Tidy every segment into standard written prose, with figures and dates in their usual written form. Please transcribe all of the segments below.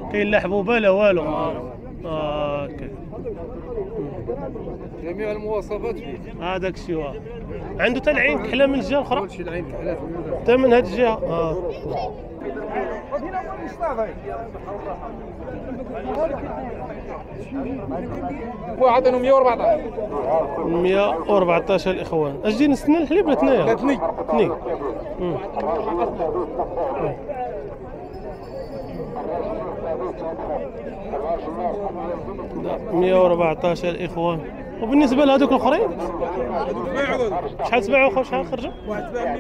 كاين لا حبوبه لا والو. اوكي. جميع المواصفات فيه. هذاك الشيء واه. عنده حتى العين كحله من الجهه الاخرى. كلشي العين كحلات حتى من هذه الجهه. واحد انه 114. 114 الاخوان. اش جينا نستنى الحليب ولا ثنايا؟ لا ثني. ثني. 114 الاخوان. وبالنسبه لهذوك الاخرين شحال تباعوا اخو؟ شحال خرجوا؟ واحد تباع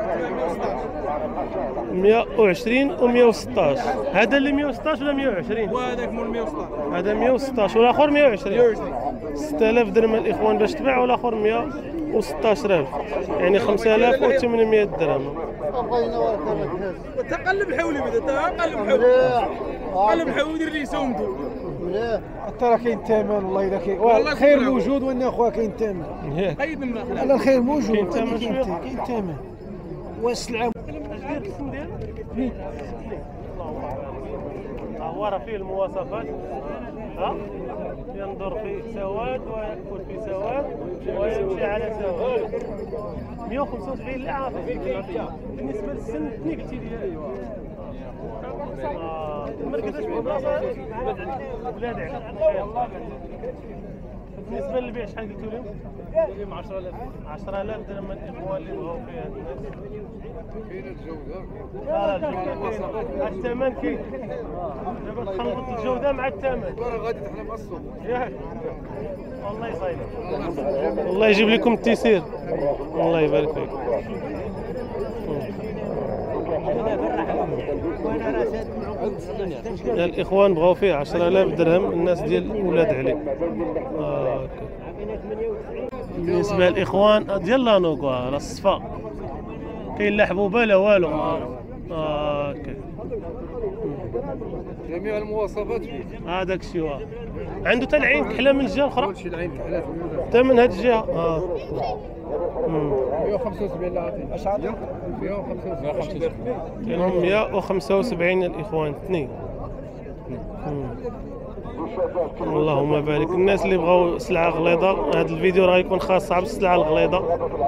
120 واحد تباع 116. 120 و116. هذا اللي 116 ولا 120؟ وهذاك مول 116. هذا 116 والاخر 120. 120. 6000 درهم الاخوان باش تباع والاخر 116000 يعني 5800 درهم. تقلب حولي بدا تقلب حولي. قلب حولي ودير لي سومتو. ترى كاين الثمن والله الا كاين الخير موجود وانا اخويا كاين الثمن. قيد من لا الخير موجود كاين الثمن شويه. كاين الثمن والسلعه. هو راه فيه المواصفات. ها ينظر في سواد ويأكل في سواد ويمشي على سواد. 175 لا عافية. بالنسبة للسن اثنين قلتي لي. مركزاش في البلاصة بلاد عليك. بالنسبة للبيع شحال قلتوا لهم؟ اليوم 10000. 10000 درهم الاخوان اللي بغاو فيها الناس. كاين الجوده. لا الجودة الثمن كاين. دابا تخلط الجودة مع الثمن. راه غادي تحنا مع السوق. ياك الله يصايبك. الله يجيب لكم التيسير. الله يبارك فيك. الاخوان بغاو فيه 10000 درهم الناس ديال ولاد علي. بالنسبه للاخوان ديال لانوكو راه الصفا كاين لا حبوبه لا والو. اوكي. جميع المواصفات فيه. هذاك الشيء واه. عنده حتى العين كحله من الجهه الاخرى. كلشي العين كحلات حتى من هذه الجهه. 175 لا عطيني. اش عطيك؟ 175. كاينهم 175 الاخوان اثنين. اللهم بارك. الناس اللي بغاو سلعه غليظه هذا الفيديو راه يكون خاص على السلعه الغليظه.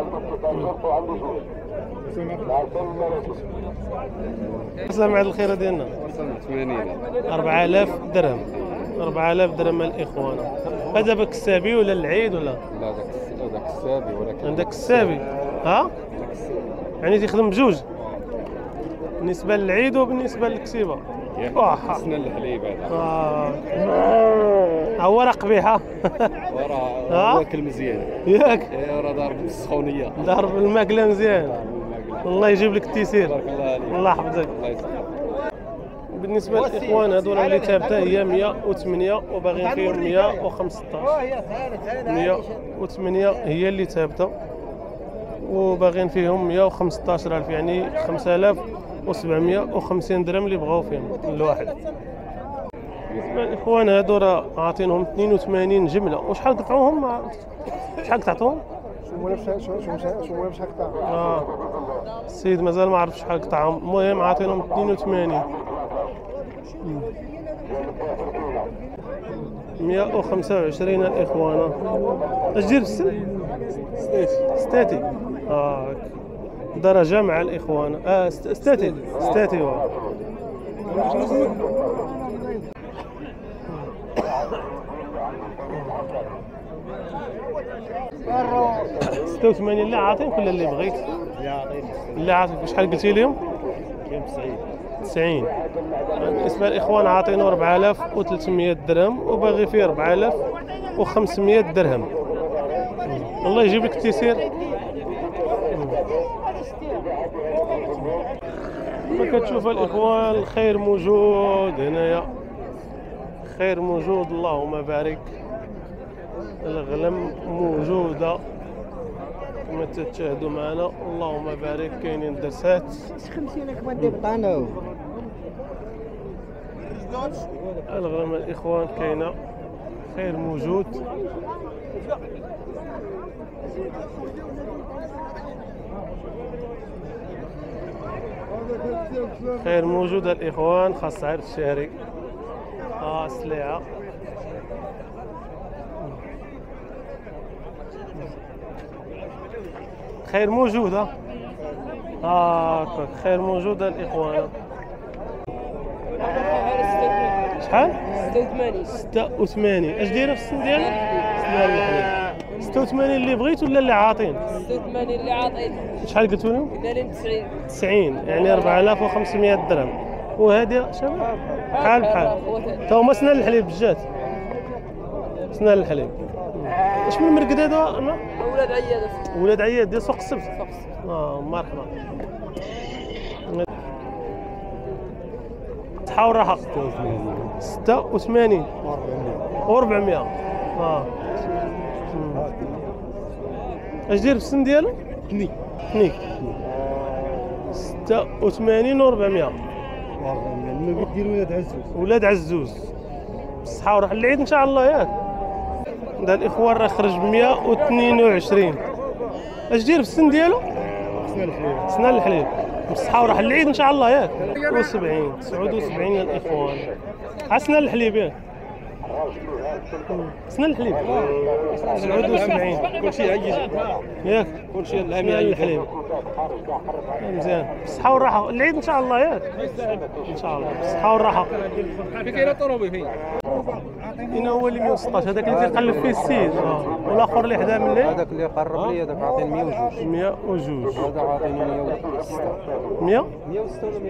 سامع الخيره ديالنا 80. 4000 درهم. 4000 درهم الاخوان. هذا باك السابي ولا العيد ولا؟ لا ذاك السابي ولكن عندك السابي. ها يعني تخدم بجوج بالنسبه للعيد وبالنسبه للكسيبه. حسنا الحليب هذا. هو راه قبيحه. وراه واكل مزيان. ياك راه ضارب بالسخونيه. ضرب الماكله مزيان. الله يجيب لك التيسير. بارك الله عليك. الله يحفظك. الله يسلمك. بالنسبه للاخوان هذول اللي ثابته هي 108 وباغيين فيهم 115. 108 هي اللي ثابته وباغيين فيهم 115000 يعني 5750 درهم اللي بغاو فيهم الواحد. بالنسبه للاخوان هادو راه عاطينهم 82 جمله. وشحال قطعوهم؟ شحال قطعتوهم؟ شو شحال قطع؟ السيد مازال ما عرف شحال قطعهم. المهم عاطينهم 82. 125 الاخوان. اش دير بالسن؟ ستاتي. درجه مع الاخوان. ستاتي هو. 86 لا عاطينك ولا اللي بغيت؟ لا عطيني. لا عاطينك. شحال قلتي لهم؟ 90. بالنسبه للاخوان عاطينه 4300 درهم وباغي فيه 4500 درهم. الله يجيب لك التيسير. كما كتشوف الاخوان الخير موجود هنايا. خير موجود اللهم بارك. الغلم موجوده كما تشاهدوا معنا. اللهم بارك. كاينين درسات 50 كما دير طانو. الغلم الاخوان كاينه. خير موجود. خير موجود الاخوان خاص عرض الشهري. السليعه. خير موجوده. هاكاك خير موجوده الاخوان. شحال؟ 86. اش دايره في السن ديالك؟ سنان الحليب. 86 اللي بغيت ولا اللي عاطين؟ 86 اللي عاطين. شحال قلتوا لهم؟ قلنا لهم 90. 90 يعني 4500 درهم. وهذه شباب بحال تا هما سنان الحليب بجات. سنان الحليب. اش من مرقد هذا؟ ولاد عياد. ولاد عياد ديال سوق السبت. مرحبا. تحاول راحه 86 و400. اش داير في السن ديالو؟ كنيك 86 و400. ما كدير ولاد عزوز. ولاد عزوز بالصحه وراح العيد ان شاء الله ياك. هذا الاخوان راه خرج ب 122. اش داير في السن ديالو؟ سنان الحليب بالصحه وراح العيد ان شاء الله ياك. 79 79 يا الاخوان. سنان الحليب ياك. سنان الحليب 79 كلشي عيج ياك. كلشي سنان الحليب مزيان بالصحه والراحه العيد ان شاء الله ياك. ان شاء الله بالصحه والراحه. في كاينه طروبي فين؟ هنا هو اللي 116 هذاك اللي تيقلب فيه السيد. والاخر اللي حدا مني هذاك اللي قرب لي هذاك عاطيني 102. 102 هذا عاطيني 106. 100 106 ولا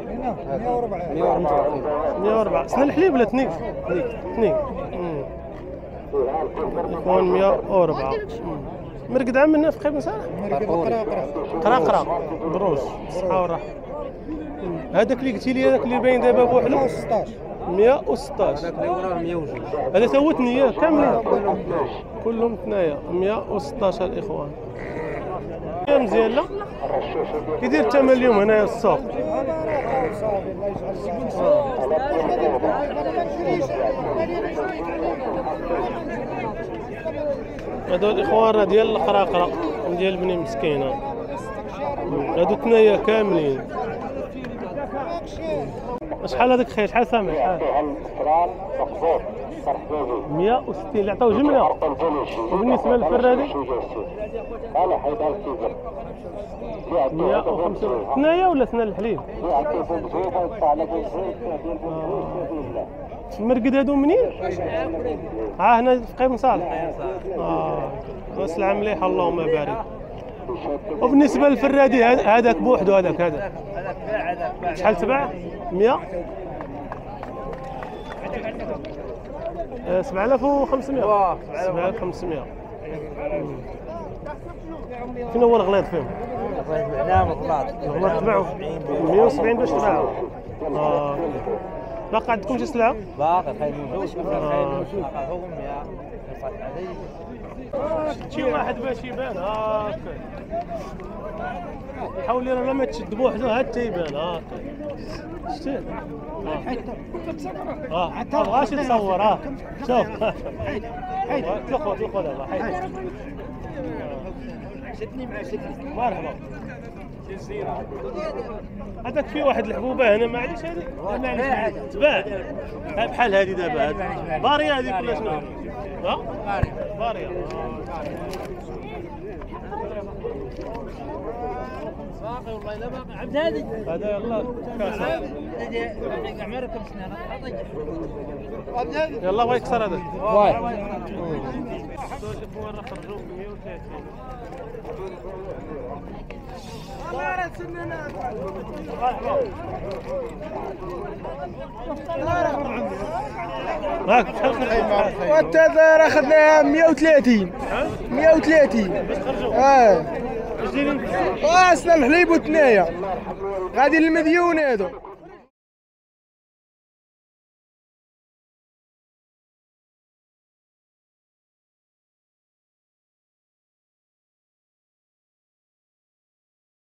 104 104 سنان الحليب ولا تنيك؟ تنيك يكون 104. مرقد عام من فقيه بن صالح؟ قراقرة بروج بالصحة والراحة. هذاك اللي قلتي لي هذاك اللي باين دابا بوحدو 116. 116 هذاك اللي وراه 102. هذا تا هو ثنية كاملين كلهم ثنايا 116 الاخوان. مزيان لا كيدير الثمن اليوم هنايا السوق؟ هادو الاخوان راه ديال القراقرة ديال بني مسكينة. هادو ثنايا كاملين. شحال هذاك خير؟ شحال سامع؟ شحال؟ 160 اللي عطاو جمله. وبالنسبه للفرادي 150. ثنايا ولا سنان الحليب؟ مرقد هادو منين؟ هنا في قيم صالح. السلعه مليحه اللهم بارك. وبالنسبه للفرادي هذاك بوحدو هذاك شحال تباع؟ 100 7500. 7500. فين هو الغليظ فيهم؟ الغليظ تباعوا 170 باش تباعوا. باقي عندكم شي سلعه؟ باقي خير موجود. شي واحد باش يبان هاكا. حاول راه ما تشد بوحدو حتى يبان هاكا. شتي؟ حتى بغاش يتصور. شوف تلقوا دابا حيد. شدني مع شدني. مرحبا. هذاك في واحد الحبوبه هنا معليش هذه تباع بحال هذه دابا باريه هذه كلها شنو؟ باريه باقي والله لا باقي عبد هادي هذا يلا كاسه عمرك كم سنه يلا بغا يكسر هذا واي شوفوا راه خرجوا ب 130. والتذار اخذناها 130. 130 سنان الحليب وثنايا غادي للمديون هادو.